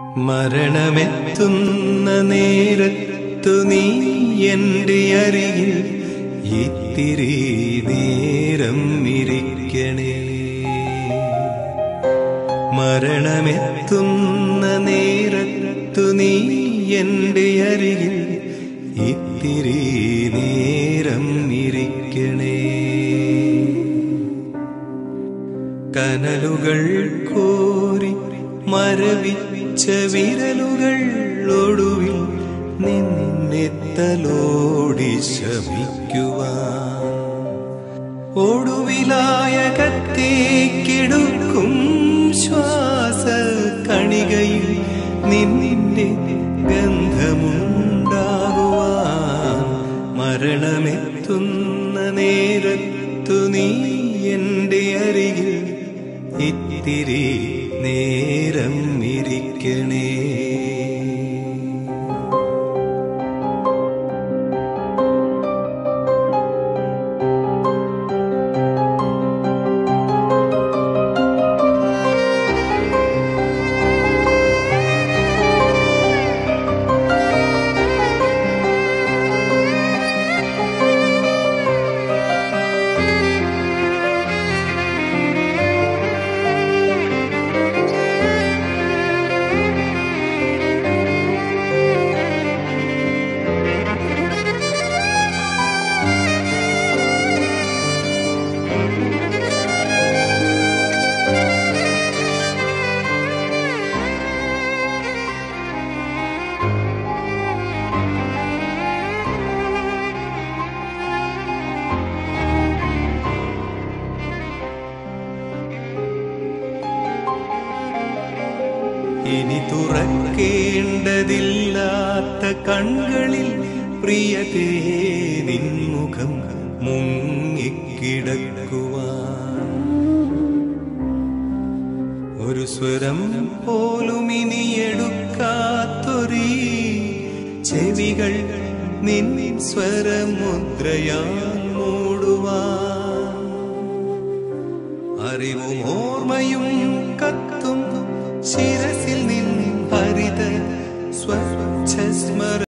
മരണമെത്തുന്ന നേരത്തു നീ എൻ്റെ അരികിൽ ഇത്തിരി നേരം ഇരിക്കണേ. മരണമെത്തുന്ന നേരത്തു നീ എൻ്റെ അരികിൽ ഇത്തിരി നേരം ഇരിക്കണേ. കനലുകൾ കോരി മരവിച്ച വിരലുകൾ ഒടുവിൽ നിന്നെ തലോടി ശമിക്കുവാൻ ഒടുവിലായ കത്തേക്കെടുക്കും ശ്വാസ കണികയിൽ നിന്നിന്റെ ഗന്ധമുണ്ടാകുവാൻ. മരണമെത്തുന്ന നേരത്തു നീ എൻ്റെ അരികിൽ ഇത്തിരി നേരം ഇരിക്കണേ. ഇനി തുറക്കേണ്ടതില്ലാത്ത കണ്ണുകളിൽ പ്രിയതേ നിൻമുഖം മുങ്ങിക്കിടക്കുവാൻ. ഒരു സ്വരം പോലും ഇനി എടുക്കാത്തൊരീ ചെവികൾ നിൻ സ്വരമുദ്രയാൽ മൂടുവാൻ. അറിവും ഓർമ്മയും കത്തും ശിരസിൽ നിൻ ഹരിത സ്വച്ഛ സ്മര